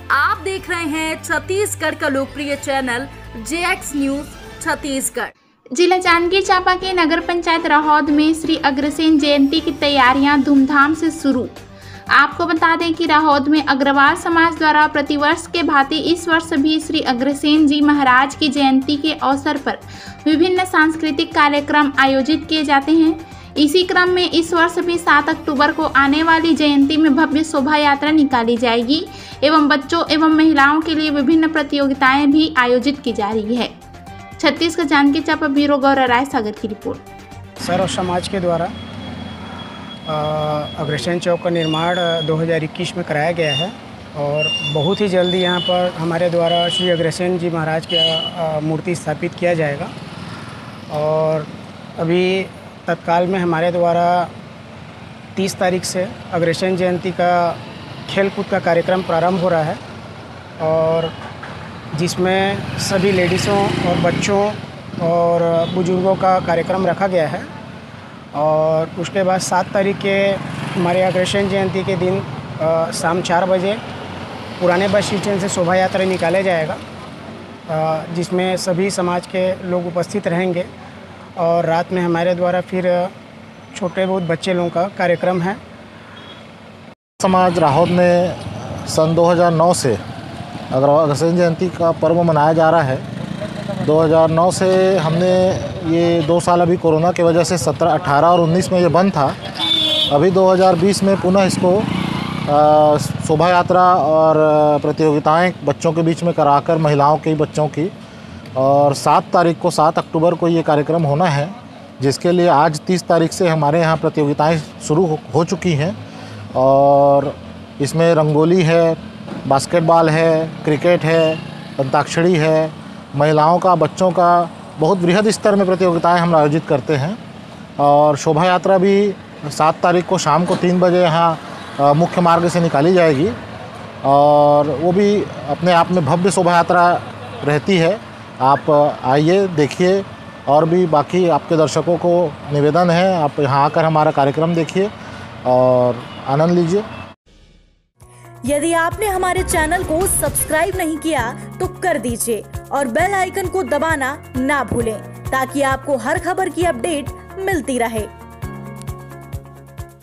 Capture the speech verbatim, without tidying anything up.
आप देख रहे हैं छत्तीसगढ़ का लोकप्रिय channel J X news Chhattisgarh. जिला जांजगीर चांपा के नगर पंचायत राहौद में श्री अग्रसेन जयंती की तैयारियां धूमधाम से शुरू। आपको बता दें कि राहौद में अग्रवाल समाज द्वारा प्रतिवर्ष के भांति इस वर्ष भी श्री अग्रसेन जी महाराज की जयंती के अवसर पर विभिन्न सांस्कृतिक कार्यक्रम आयोजित किए जाते हैं। इसी क्रम में इस वर्ष भी सात अक्टूबर को आने वाली जयंती में भव्य शोभा यात्रा निकाली जाएगी एवं बच्चों एवं महिलाओं के लिए विभिन्न प्रतियोगिताएं भी आयोजित की जा रही है। छत्तीसगढ़ जांजगीर चांपा ब्यूरो गौरव राय सागर की रिपोर्ट। सर्व समाज के द्वारा अग्रसेन चौक का निर्माण दो हज़ार इक्कीस में कराया गया है और बहुत ही जल्दी यहाँ पर हमारे द्वारा श्री अग्रसेन जी महाराज की मूर्ति स्थापित किया जाएगा। और अभी तत्काल में हमारे द्वारा तीस तारीख से अग्रसेन जयंती का खेल कूद का कार्यक्रम प्रारंभ हो रहा है और जिसमें सभी लेडीज़ों और बच्चों और बुजुर्गों का कार्यक्रम रखा गया है। और उसके बाद सात तारीख के हमारे अग्रसेन जयंती के दिन आ, शाम चार बजे पुराने बस स्टैंड से शोभा यात्रा निकाला जाएगा, आ, जिसमें सभी समाज के लोग उपस्थित रहेंगे और रात में हमारे द्वारा फिर छोटे बहुत बच्चे लोगों का कार्यक्रम है। समाज राहौद में सन दो हज़ार नौ से अग्रसेन जयंती का पर्व मनाया जा रहा है। दो हज़ार नौ से हमने ये दो साल अभी कोरोना की वजह से सत्रह, अठारह और उन्नीस में ये बंद था। अभी दो हज़ार बीस में पुनः इसको शोभा यात्रा और प्रतियोगिताएं बच्चों के बीच में कराकर महिलाओं की बच्चों की और सात तारीख को सात अक्टूबर को ये कार्यक्रम होना है, जिसके लिए आज तीस तारीख से हमारे यहाँ प्रतियोगिताएं शुरू हो, हो चुकी हैं। और इसमें रंगोली है, बास्केटबॉल है, क्रिकेट है, अंताक्षरी है, महिलाओं का, बच्चों का बहुत बृहद स्तर में प्रतियोगिताएं हम आयोजित करते हैं। और शोभा यात्रा भी सात तारीख को शाम को तीन बजे यहाँ मुख्य मार्ग से निकाली जाएगी और वो भी अपने आप में भव्य शोभा यात्रा रहती है। आप आइए, देखिए और भी बाकी आपके दर्शकों को निवेदन है आप यहाँ आकर हमारा कार्यक्रम देखिए और आनंद लीजिए। यदि आपने हमारे चैनल को सब्सक्राइब नहीं किया तो कर दीजिए और बेल आइकन को दबाना ना भूलें ताकि आपको हर खबर की अपडेट मिलती रहे।